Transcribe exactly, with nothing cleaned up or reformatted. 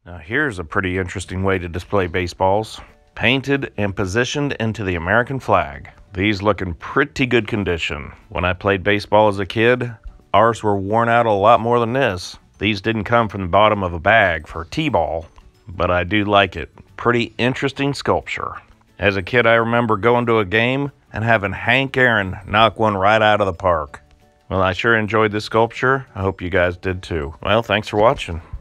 Now here's a pretty interesting way to display baseballs. Painted and positioned into the American flag. These look in pretty good condition. When I played baseball as a kid, ours were worn out a lot more than this. These didn't come from the bottom of a bag for T-ball, but I do like it. Pretty interesting sculpture. As a kid, I remember going to a game and having Hank Aaron knock one right out of the park. Well, I sure enjoyed this sculpture. I hope you guys did too. Well, thanks for watching.